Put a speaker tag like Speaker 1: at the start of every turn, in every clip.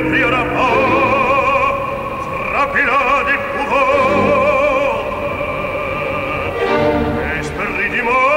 Speaker 1: n'oubliera pas, frappez-la d'épouvante. Esprit du mal,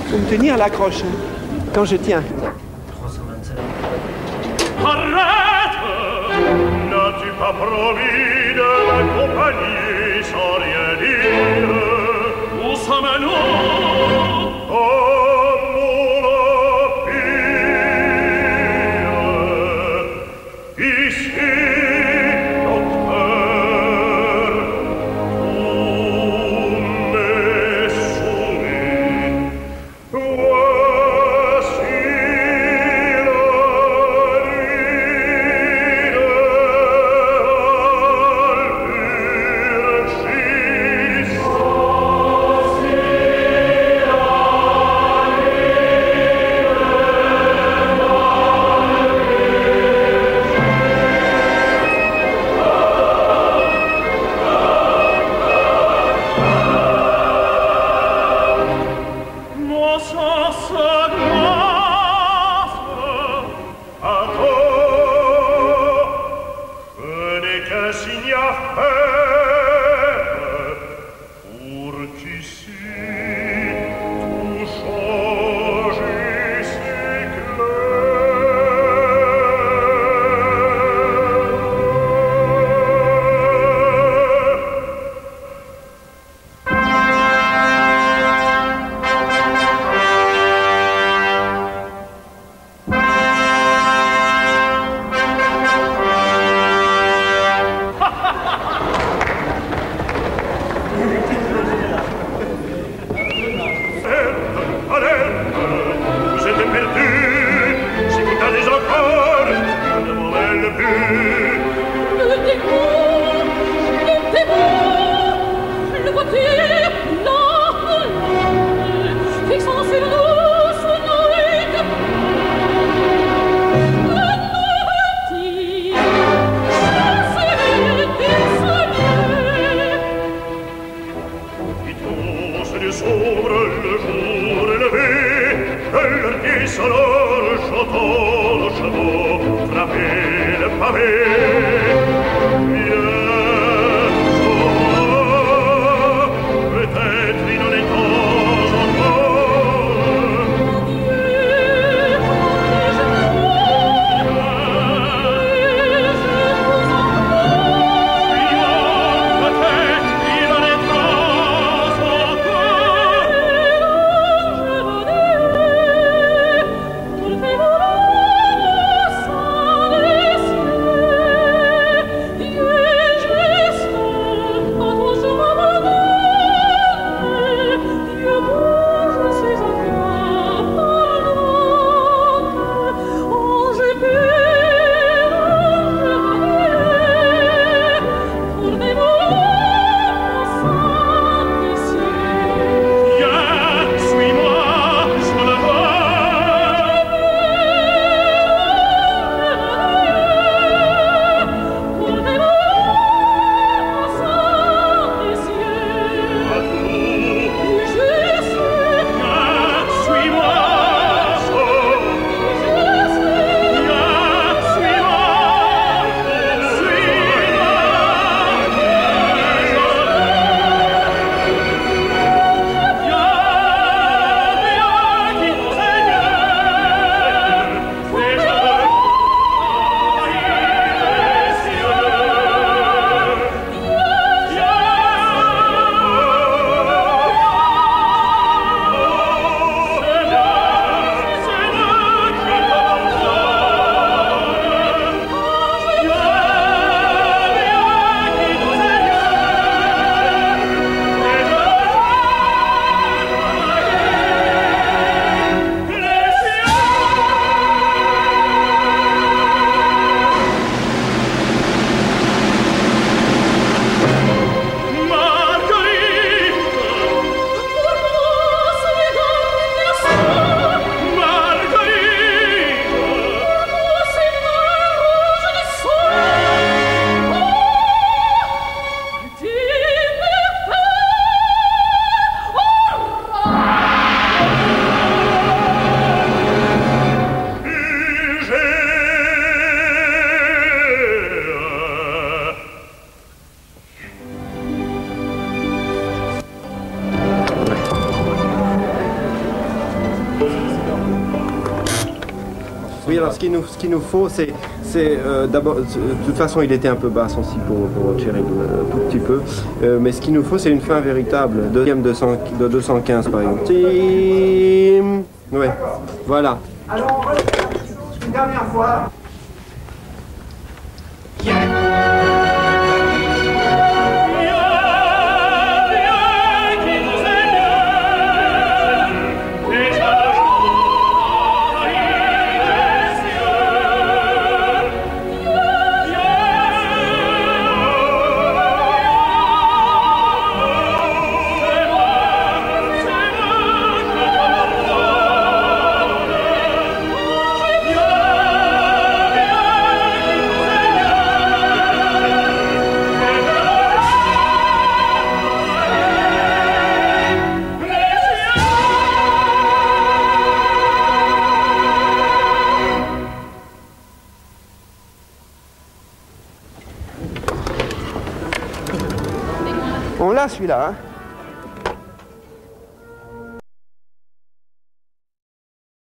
Speaker 2: Faut me tenir l'accroche, hein, quand je tiens.
Speaker 3: 327.
Speaker 1: Arrête! N'as-tu pas promis de m'accompagner sans rien dire?
Speaker 4: Où sommes-nous?
Speaker 1: Oh, mon empire! Ici, docteur, tous mes souris. Voici la
Speaker 4: Mon sang se glace.
Speaker 1: Attends, ce n'est qu'un signe à faire pour qu'ici tout change si Alerte, vous êtes perdus. Si vous tardez encore, je ne vous mène plus.
Speaker 5: Le démon, le voiture, l'angle, fixant sur nous son œil de petit, chanceux qu'il soignait.
Speaker 1: Qui tous du sombre le jour élevé, leur pieds sonore chantant le chevaux, frapper le pavé. Bientôt, peut-être il en est temps encore.
Speaker 4: Peut-être il en est temps encore.
Speaker 5: Je venais, pour faire au sein des cieux.
Speaker 2: Oui, alors ce qu'il nous faut, c'est d'abord, de toute façon, il était un peu basse aussi pour Cherry, un tout petit peu. Mais ce qu'il nous faut, c'est une fin véritable. Deuxième de 215 par exemple. Tim. Ouais, voilà.
Speaker 3: Alors, une dernière fois.
Speaker 2: On l'a celui-là, hein.